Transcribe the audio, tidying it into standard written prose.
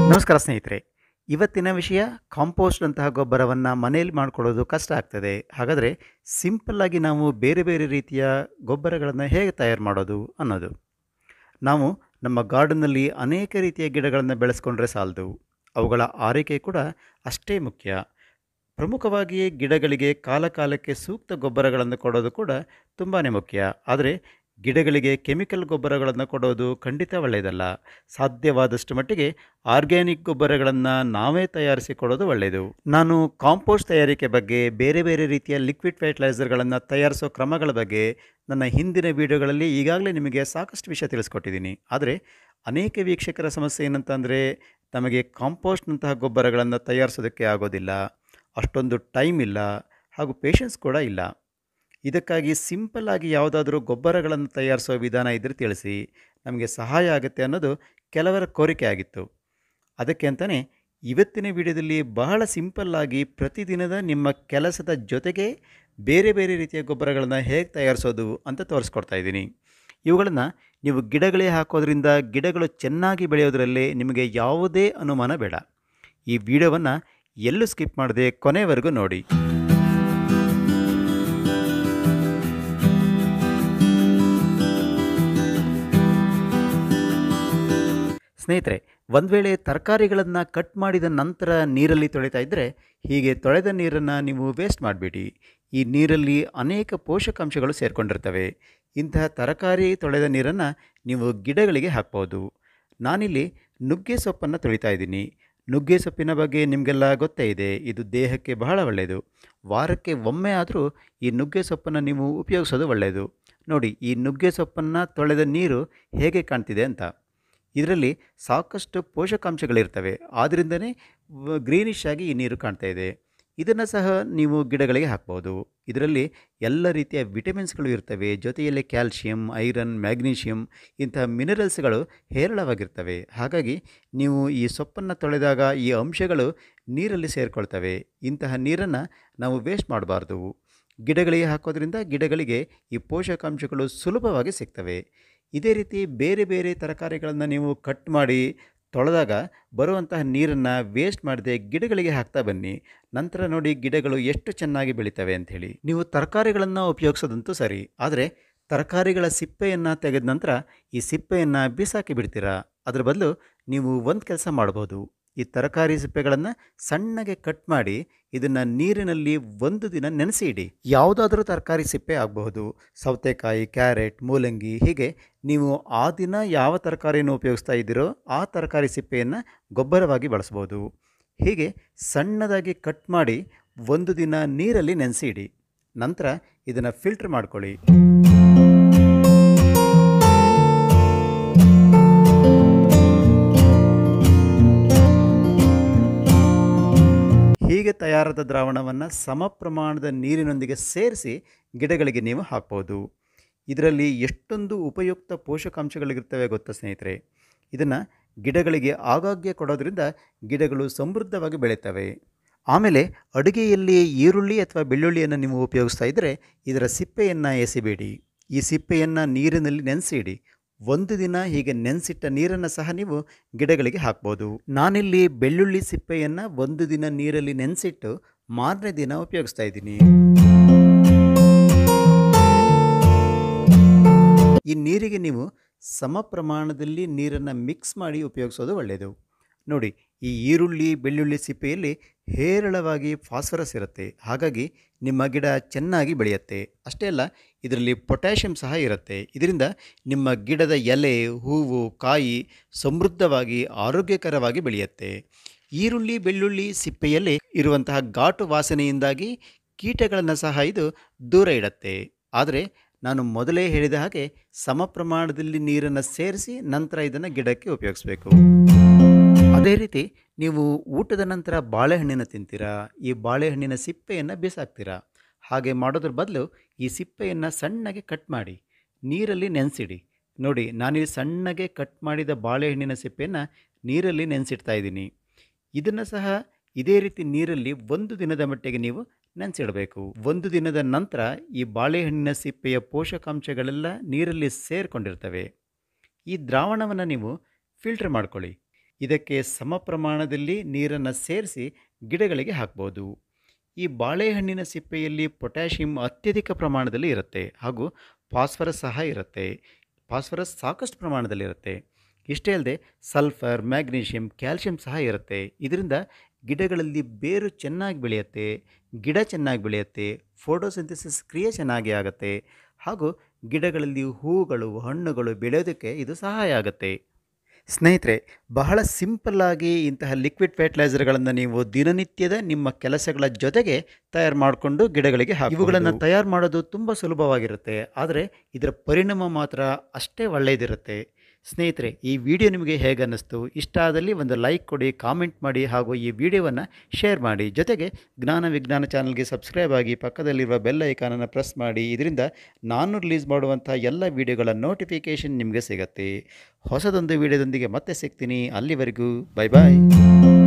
ನಮಸ್ಕಾರ ಸ್ನೇಹಿತರೆ. ಇವತ್ತಿನ ವಿಷಯ ಕಾಂಪೋಸ್ಟ್ ಅಂತಹ ಗೊಬ್ಬರವನ್ನು ಮನೆಯಲ್ಲಿ ಮಾಡ್ಕೊಳ್ಳೋದು ಕಷ್ಟ ಆಗ್ತದೆ. ಹಾಗಾದರೆ ಸಿಂಪಲ್ ಆಗಿ ನಾವು ಬೇರೆ ಬೇರೆ ರೀತಿಯ ಗೊಬ್ಬರಗಳನ್ನು ಹೇಗೆ ತಯಾರು ಮಾಡೋದು ಅನ್ನೋದು. ನಾವು ನಮ್ಮ ಗಾರ್ಡನ್ನಲ್ಲಿ ಅನೇಕ ರೀತಿಯ ಗಿಡಗಳನ್ನು ಬೆಳೆಸ್ಕೊಂಡ್ರೆ ಸಾಲದು. ಅವುಗಳ ಆರೈಕೆ ಕೂಡ ಅಷ್ಟೇ ಮುಖ್ಯ. ಪ್ರಮುಖವಾಗಿ ಗಿಡಗಳಿಗೆ ಕಾಲಕಾಲಕ್ಕೆ ಸೂಕ್ತ ಗೊಬ್ಬರಗಳನ್ನು ಕೊಡೋದು ಕೂಡ ತುಂಬಾ ಮುಖ್ಯ. ಆದರೆ ಗಿಡಗಳಿಗೆ ಕೆಮಿಕಲ್ ಗೊಬ್ಬರಗಳನ್ನು ಕೊಡೋದು ಖಂಡಿತ ಒಳ್ಳೆಯದಲ್ಲ. ಸಾಧ್ಯವಾದಷ್ಟು ಮಟ್ಟಿಗೆ ಆರ್ಗ್ಯಾನಿಕ್ ಗೊಬ್ಬರಗಳನ್ನು ನಾವೇ ತಯಾರಿಸಿ ಕೊಡೋದು ಒಳ್ಳೆಯದು. ನಾನು ಕಾಂಪೋಸ್ಟ್ ತಯಾರಿಕೆ ಬಗ್ಗೆ, ಬೇರೆ ಬೇರೆ ರೀತಿಯ ಲಿಕ್ವಿಡ್ ಫರ್ಟಿಲೈಸರ್ಗಳನ್ನು ತಯಾರಿಸೋ ಕ್ರಮಗಳ ಬಗ್ಗೆ ನನ್ನ ಹಿಂದಿನ ವಿಡಿಯೋಗಳಲ್ಲಿ ಈಗಾಗಲೇ ನಿಮಗೆ ಸಾಕಷ್ಟು ವಿಷಯ ತಿಳಿಸ್ಕೊಟ್ಟಿದ್ದೀನಿ. ಆದರೆ ಅನೇಕ ವೀಕ್ಷಕರ ಸಮಸ್ಯೆ ಏನಂತಂದರೆ, ನಮಗೆ ಕಾಂಪೋಸ್ಟ್ನಂತಹ ಗೊಬ್ಬರಗಳನ್ನು ತಯಾರಿಸೋದಕ್ಕೆ ಆಗೋದಿಲ್ಲ, ಅಷ್ಟೊಂದು ಟೈಮ್ ಇಲ್ಲ, ಹಾಗೂ ಪೇಷನ್ಸ್ ಕೂಡ ಇಲ್ಲ. ಇದಕ್ಕಾಗಿ ಸಿಂಪಲ್ ಆಗಿ ಯಾವುದಾದ್ರೂ ಗೊಬ್ಬರಗಳನ್ನು ತಯಾರಿಸೋ ವಿಧಾನ ಇದ್ದರೆ ತಿಳಿಸಿ, ನಮಗೆ ಸಹಾಯ ಆಗುತ್ತೆ ಅನ್ನೋದು ಕೆಲವರ ಕೋರಿಕೆ ಆಗಿತ್ತು. ಅದಕ್ಕೆ ಅಂತಲೇ ಇವತ್ತಿನ ವಿಡಿಯೋದಲ್ಲಿ ಬಹಳ ಸಿಂಪಲ್ಲಾಗಿ ಪ್ರತಿದಿನದ ನಿಮ್ಮ ಕೆಲಸದ ಜೊತೆಗೆ ಬೇರೆ ಬೇರೆ ರೀತಿಯ ಗೊಬ್ಬರಗಳನ್ನು ಹೇಗೆ ತಯಾರಿಸೋದು ಅಂತ ತೋರಿಸ್ಕೊಡ್ತಾ ಇದ್ದೀನಿ. ಇವುಗಳನ್ನು ನೀವು ಗಿಡಗಳೇ ಹಾಕೋದ್ರಿಂದ ಗಿಡಗಳು ಚೆನ್ನಾಗಿ ಬೆಳೆಯೋದರಲ್ಲಿ ನಿಮಗೆ ಯಾವುದೇ ಅನುಮಾನ ಬೇಡ. ಈ ವಿಡಿಯೋವನ್ನು ಎಲ್ಲೂ ಸ್ಕಿಪ್ ಮಾಡದೆ ಕೊನೆವರೆಗೂ ನೋಡಿ. ಸ್ನೇಹಿತರೆ, ಒಂದು ವೇಳೆ ತರಕಾರಿಗಳನ್ನು ಕಟ್ ಮಾಡಿದ ನಂತರ ನೀರಲ್ಲಿ ತೊಳಿತಾ ಇದ್ದರೆ, ಹೀಗೆ ತೊಳೆದ ನೀರನ್ನು ನೀವು ವೇಸ್ಟ್ ಮಾಡಿಬಿಡಿ. ಈ ನೀರಲ್ಲಿ ಅನೇಕ ಪೋಷಕಾಂಶಗಳು ಸೇರಿಕೊಂಡಿರ್ತವೆ. ಇಂತಹ ತರಕಾರಿ ತೊಳೆದ ನೀರನ್ನು ನೀವು ಗಿಡಗಳಿಗೆ ಹಾಕ್ಬೋದು. ನಾನಿಲ್ಲಿ ನುಗ್ಗೆ ಸೊಪ್ಪನ್ನು ತೊಳಿತಾ ಇದ್ದೀನಿ. ನುಗ್ಗೆ ಸೊಪ್ಪಿನ ಬಗ್ಗೆ ನಿಮಗೆಲ್ಲ ಗೊತ್ತೇ ಇದೆ. ಇದು ದೇಹಕ್ಕೆ ಬಹಳ ಒಳ್ಳೆಯದು. ವಾರಕ್ಕೆ ಒಮ್ಮೆ ಆದರೂ ಈ ನುಗ್ಗೆ ಸೊಪ್ಪನ್ನು ನೀವು ಉಪಯೋಗಿಸೋದು ಒಳ್ಳೆಯದು. ನೋಡಿ, ಈ ನುಗ್ಗೆ ಸೊಪ್ಪನ್ನು ತೊಳೆದ ನೀರು ಹೇಗೆ ಕಾಣ್ತಿದೆ ಅಂತ. ಇದರಲ್ಲಿ ಸಾಕಷ್ಟು ಪೋಷಕಾಂಶಗಳಿರ್ತವೆ. ಆದ್ದರಿಂದನೇ ಗ್ರೀನಿಶ್ ಆಗಿ ಈ ನೀರು ಕಾಣ್ತಾ ಇದೆ. ಇದನ್ನು ಸಹ ನೀವು ಗಿಡಗಳಿಗೆ ಹಾಕ್ಬೋದು. ಇದರಲ್ಲಿ ಎಲ್ಲ ರೀತಿಯ ವಿಟಮಿನ್ಸ್ಗಳು ಇರ್ತವೆ. ಜೊತೆಯಲ್ಲಿ ಕ್ಯಾಲ್ಶಿಯಂ, ಐರನ್, ಮ್ಯಾಗ್ನೀಷಿಯಂ ಇಂತಹ ಮಿನರಲ್ಸ್ಗಳು ಹೇರಳವಾಗಿರ್ತವೆ. ಹಾಗಾಗಿ ನೀವು ಈ ಸೊಪ್ಪನ್ನು ತೊಳೆದಾಗ ಈ ಅಂಶಗಳು ನೀರಲ್ಲಿ ಸೇರಿಕೊಳ್ತವೆ. ಇಂತಹ ನೀರನ್ನು ನಾವು ವೇಸ್ಟ್ ಮಾಡಬಾರ್ದು. ಗಿಡಗಳಿಗೆ ಹಾಕೋದ್ರಿಂದ ಗಿಡಗಳಿಗೆ ಈ ಪೋಷಕಾಂಶಗಳು ಸುಲಭವಾಗಿ ಸಿಗ್ತವೆ. ಇದೇ ರೀತಿ ಬೇರೆ ಬೇರೆ ತರಕಾರಿಗಳನ್ನು ನೀವು ಕಟ್ ಮಾಡಿ ತೊಳೆದಾಗ ಬರುವಂತಹ ನೀರನ್ನು ವೇಸ್ಟ್ ಮಾಡದೆ ಗಿಡಗಳಿಗೆ ಹಾಕ್ತಾ ಬನ್ನಿ. ನಂತರ ನೋಡಿ ಗಿಡಗಳು ಎಷ್ಟು ಚೆನ್ನಾಗಿ ಬೆಳೀತವೆ ಅಂಥೇಳಿ. ನೀವು ತರಕಾರಿಗಳನ್ನು ಉಪಯೋಗಿಸೋದಂತೂ ಸರಿ, ಆದರೆ ತರಕಾರಿಗಳ ಸಿಪ್ಪೆಯನ್ನು ತೆಗೆದ ನಂತರ ಈ ಸಿಪ್ಪೆಯನ್ನು ಬಿಸಾಕಿ ಬಿಡ್ತೀರಾ. ಅದರ ಬದಲು ನೀವು ಒಂದು ಕೆಲಸ ಮಾಡ್ಬೋದು. ಈ ತರಕಾರಿ ಸಿಪ್ಪೆಗಳನ್ನು ಸಣ್ಣಗೆ ಕಟ್ ಮಾಡಿ ಇದನ್ನು ನೀರಿನಲ್ಲಿ ಒಂದು ದಿನ ನೆನೆಸಿ ಇಡಿ. ಯಾವುದಾದ್ರೂ ತರಕಾರಿ ಸಿಪ್ಪೆ ಆಗಬಹುದು. ಸೌತೆಕಾಯಿ, ಕ್ಯಾರೆಟ್, ಮೂಲಂಗಿ, ಹೀಗೆ ನೀವು ಆ ದಿನ ಯಾವ ತರಕಾರಿಯನ್ನು ಉಪಯೋಗಿಸ್ತಾ ಇದ್ದೀರೋ ಆ ತರಕಾರಿ ಸಿಪ್ಪೆಯನ್ನು ಗೊಬ್ಬರವಾಗಿ ಬಳಸ್ಬೋದು. ಹೀಗೆ ಸಣ್ಣದಾಗಿ ಕಟ್ ಮಾಡಿ ಒಂದು ದಿನ ನೀರಲ್ಲಿ ನೆನೆಸಿ ಇಡಿ. ನಂತರ ಇದನ್ನು ಫಿಲ್ಟರ್ ಮಾಡ್ಕೊಳ್ಳಿ. ಹೀಗೆ ತಯಾರಾದ ದ್ರಾವಣವನ್ನು ಸಮ ಪ್ರಮಾಣದ ನೀರಿನೊಂದಿಗೆ ಸೇರಿಸಿ ಗಿಡಗಳಿಗೆ ನೀವು ಹಾಕ್ಬೋದು. ಇದರಲ್ಲಿ ಎಷ್ಟೊಂದು ಉಪಯುಕ್ತ ಪೋಷಕಾಂಶಗಳಿರ್ತವೆ ಗೊತ್ತಾ ಸ್ನೇಹಿತರೆ. ಇದನ್ನು ಗಿಡಗಳಿಗೆ ಆಗಾಗ್ಗೆ ಕೊಡೋದ್ರಿಂದ ಗಿಡಗಳು ಸಮೃದ್ಧವಾಗಿ ಬೆಳೀತವೆ. ಆಮೇಲೆ ಅಡುಗೆಯಲ್ಲಿ ಈರುಳ್ಳಿ ಅಥವಾ ಬೆಳ್ಳುಳ್ಳಿಯನ್ನು ನೀವು ಉಪಯೋಗಿಸ್ತಾ ಇದ್ದರೆ ಇದರ ಸಿಪ್ಪೆಯನ್ನು ಎಸಿಬೇಡಿ. ಈ ಸಿಪ್ಪೆಯನ್ನು ನೀರಿನಲ್ಲಿ ನೆನೆಸಿಡಿ. ಒಂದು ದಿನ ಹೀಗೆ ನೆನೆಸಿಟ್ಟ ನೀರನ್ನು ಸಹ ನೀವು ಗಿಡಗಳಿಗೆ ಹಾಕ್ಬೋದು. ನಾನಿಲ್ಲಿ ಬೆಳ್ಳುಳ್ಳಿ ಸಿಪ್ಪೆಯನ್ನು ಒಂದು ದಿನ ನೀರಲ್ಲಿ ನೆನೆಸಿಟ್ಟು ಮಾರನೇ ದಿನ ಉಪಯೋಗಿಸ್ತಾ ಇದ್ದೀನಿ. ಈ ನೀರಿಗೆ ನೀವು ಸಮ ಪ್ರಮಾಣದಲ್ಲಿ ನೀರನ್ನು ಮಿಕ್ಸ್ ಮಾಡಿ ಉಪಯೋಗಿಸೋದು ಒಳ್ಳೆಯದು. ನೋಡಿ, ಈ ಈರುಳ್ಳಿ ಬೆಳ್ಳುಳ್ಳಿ ಸಿಪ್ಪೆಯಲ್ಲಿ ಹೇರಳವಾಗಿ ಫಾಸ್ಫರಸ್ ಇರುತ್ತೆ. ಹಾಗಾಗಿ ನಿಮ್ಮ ಗಿಡ ಚೆನ್ನಾಗಿ ಬೆಳೆಯುತ್ತೆ. ಅಷ್ಟೇ ಅಲ್ಲ, ಇದರಲ್ಲಿ ಪೊಟ್ಯಾಷಿಯಂ ಸಹ ಇರುತ್ತೆ. ಇದರಿಂದ ನಿಮ್ಮ ಗಿಡದ ಎಲೆ, ಹೂವು, ಕಾಯಿ ಸಮೃದ್ಧವಾಗಿ ಆರೋಗ್ಯಕರವಾಗಿ ಬೆಳೆಯುತ್ತೆ. ಈರುಳ್ಳಿ ಬೆಳ್ಳುಳ್ಳಿ ಸಿಪ್ಪೆಯಲ್ಲಿ ಇರುವಂತಹ ಘಾಟು ವಾಸನೆಯಿಂದಾಗಿ ಕೀಟಗಳನ್ನು ಸಹ ಇದು ದೂರ ಇಡುತ್ತೆ. ಆದರೆ ನಾನು ಮೊದಲೇ ಹೇಳಿದ ಹಾಗೆ ಸಮ ಪ್ರಮಾಣದಲ್ಲಿ ನೀರನ್ನು ಸೇರಿಸಿ ನಂತರ ಇದನ್ನು ಗಿಡಕ್ಕೆ ಉಪಯೋಗಿಸಬೇಕು. ಅದೇ ರೀತಿ ನೀವು ಊಟದ ನಂತರ ಬಾಳೆಹಣ್ಣಿನ ತಿಂತೀರಾ, ಈ ಬಾಳೆಹಣ್ಣಿನ ಸಿಪ್ಪೆಯನ್ನು ಬಿಸಾಕ್ತೀರಾ. ಹಾಗೆ ಮಾಡೋದ್ರ ಬದಲು ಈ ಸಿಪ್ಪೆಯನ್ನು ಸಣ್ಣಗೆ ಕಟ್ ಮಾಡಿ ನೀರಲ್ಲಿ ನೆನೆಸಿಡಿ. ನೋಡಿ, ನಾನಿಲ್ಲಿ ಸಣ್ಣಗೆ ಕಟ್ ಮಾಡಿದ ಬಾಳೆಹಣ್ಣಿನ ಸಿಪ್ಪೆಯನ್ನು ನೀರಲ್ಲಿ ನೆನೆಸಿಡ್ತಾ ಇದ್ದೀನಿ. ಇದನ್ನು ಸಹ ಇದೇ ರೀತಿ ನೀರಲ್ಲಿ ಒಂದು ದಿನದ ಮಟ್ಟಿಗೆ ನೀವು ನೆನೆಸಿಡಬೇಕು. ಒಂದು ದಿನದ ನಂತರ ಈ ಬಾಳೆಹಣ್ಣಿನ ಸಿಪ್ಪೆಯ ಪೋಷಕಾಂಶಗಳೆಲ್ಲ ನೀರಲ್ಲಿ ಸೇರಿಕೊಂಡಿರ್ತವೆ. ಈ ದ್ರಾವಣವನ್ನು ನೀವು ಫಿಲ್ಟರ್ ಮಾಡ್ಕೊಳ್ಳಿ. ಇದಕ್ಕೆ ಸಮ ಪ್ರಮಾಣದಲ್ಲಿ ನೀರನ್ನು ಸೇರಿಸಿ ಗಿಡಗಳಿಗೆ ಹಾಕ್ಬೋದು. ಈ ಬಾಳೆಹಣ್ಣಿನ ಸಿಪ್ಪೆಯಲ್ಲಿ ಪೊಟ್ಯಾಷಿಯಂ ಅತ್ಯಧಿಕ ಪ್ರಮಾಣದಲ್ಲಿ ಇರುತ್ತೆ ಹಾಗೂ ಫಾಸ್ಫರಸ್ ಸಹ ಇರುತ್ತೆ. ಫಾಸ್ಫರಸ್ ಸಾಕಷ್ಟು ಪ್ರಮಾಣದಲ್ಲಿರುತ್ತೆ. ಇಷ್ಟೇ ಅಲ್ಲದೆ ಸಲ್ಫರ್, ಮ್ಯಾಗ್ನೀಷಿಯಂ, ಕ್ಯಾಲ್ಶಿಯಂ ಸಹ ಇರುತ್ತೆ. ಇದರಿಂದ ಗಿಡಗಳಲ್ಲಿ ಬೇರು ಚೆನ್ನಾಗಿ ಬೆಳೆಯುತ್ತೆ, ಗಿಡ ಚೆನ್ನಾಗಿ ಬೆಳೆಯುತ್ತೆ, ಫೋಟೋಸಿಂಥಸಿಸ್ ಕ್ರಿಯೆ ಚೆನ್ನಾಗಿ ಆಗುತ್ತೆ ಹಾಗೂ ಗಿಡಗಳಲ್ಲಿ ಹೂಗಳು, ಹಣ್ಣುಗಳು ಬೆಳೆಯೋದಕ್ಕೆ ಇದು ಸಹಾಯ ಆಗುತ್ತೆ. ಸ್ನೇಹಿತರೆ, ಬಹಳ ಸಿಂಪಲ್ಲಾಗಿ ಇಂತಹ ಲಿಕ್ವಿಡ್ ಫರ್ಟಿಲೈಸರ್ಗಳನ್ನು ನೀವು ದಿನನಿತ್ಯದ ನಿಮ್ಮ ಕೆಲಸಗಳ ಜೊತೆಗೆ ತಯಾರು ಮಾಡಿಕೊಂಡು ಗಿಡಗಳಿಗೆ ಇವುಗಳನ್ನು ತಯಾರು ಮಾಡೋದು ತುಂಬ ಸುಲಭವಾಗಿರುತ್ತೆ. ಆದರೆ ಇದರ ಪರಿಣಾಮ ಮಾತ್ರ ಅಷ್ಟೇ ಒಳ್ಳೆಯದಿರುತ್ತೆ. ಸ್ನೇಹಿತರೆ, ಈ ವಿಡಿಯೋ ನಿಮಗೆ ಹೇಗೆ ಅನ್ನಿಸ್ತು? ಇಷ್ಟ ಆದಲ್ಲಿ ಒಂದು ಲೈಕ್ ಕೊಡಿ, ಕಾಮೆಂಟ್ ಮಾಡಿ ಹಾಗೂ ಈ ವಿಡಿಯೋವನ್ನು ಶೇರ್ ಮಾಡಿ. ಜೊತೆಗೆ ಜ್ಞಾನ ವಿಜ್ಞಾನ ಚಾನಲ್ಗೆ ಸಬ್ಸ್ಕ್ರೈಬ್ ಆಗಿ ಪಕ್ಕದಲ್ಲಿರುವ ಬೆಲ್ ಐಕಾನನ್ನು ಪ್ರೆಸ್ ಮಾಡಿ. ಇದರಿಂದ ನಾನು ರಿಲೀಸ್ ಮಾಡುವಂಥ ಎಲ್ಲ ವಿಡಿಯೋಗಳ ನೋಟಿಫಿಕೇಷನ್ ನಿಮಗೆ ಸಿಗುತ್ತೆ. ಹೊಸದೊಂದು ವಿಡಿಯೋದೊಂದಿಗೆ ಮತ್ತೆ ಸಿಗ್ತೀನಿ. ಅಲ್ಲಿವರೆಗೂ ಬೈ ಬಾಯ್.